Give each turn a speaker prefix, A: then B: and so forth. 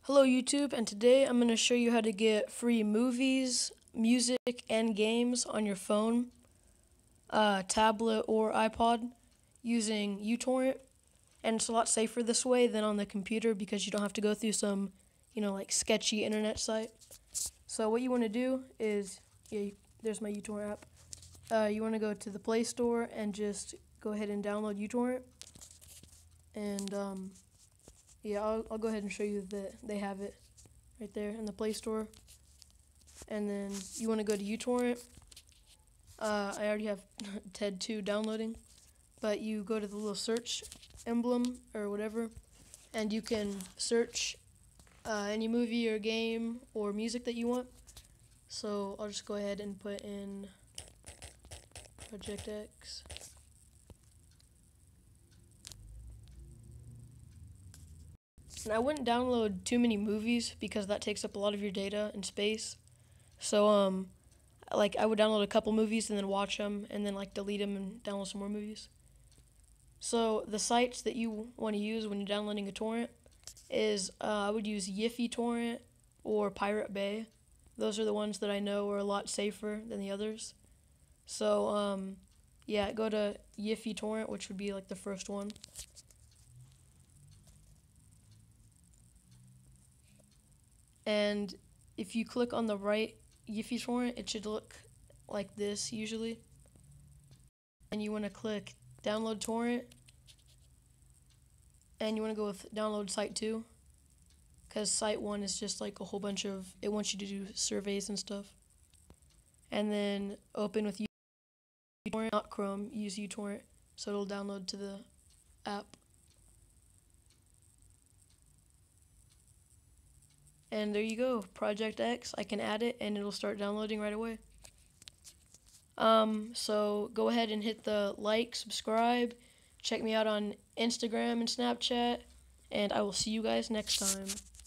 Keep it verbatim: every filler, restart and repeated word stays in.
A: Hello YouTube, and today I'm going to show you how to get free movies, music, and games on your phone, uh, tablet, or iPod using uTorrent. And it's a lot safer this way than on the computer because you don't have to go through some, you know, like sketchy internet site. So what you want to do is, yeah, you, there's my uTorrent app. Uh, you want to go to the Play Store and just go ahead and download uTorrent. And um, yeah, I'll, I'll go ahead and show you that they have it right there in the Play Store. And then you want to go to uTorrent. Uh, I already have TED two downloading, but you go to the little search emblem or whatever, and you can search uh, any movie or game or music that you want. So I'll just go ahead and put in Project X. And I wouldn't download too many movies because that takes up a lot of your data and space. So um, like I would download a couple movies and then watch them and then like delete them and download some more movies. So the sites that you want to use when you're downloading a torrent is uh, I would use Yiffy Torrent or Pirate Bay. Those are the ones that I know are a lot safer than the others. So um, yeah, go to Yiffy Torrent, which would be like the first one. And if you click on the right Yiffy Torrent, it should look like this usually. And you want to click Download Torrent. And you want to go with Download Site two. Because Site one is just like a whole bunch of, it wants you to do surveys and stuff. And then open with uTorrent, not Chrome, use uTorrent. So it'll download to the app. And there you go, Project X. I can add it and it'll start downloading right away. Um, so go ahead and hit the like, subscribe, check me out on Instagram and Snapchat, and I will see you guys next time.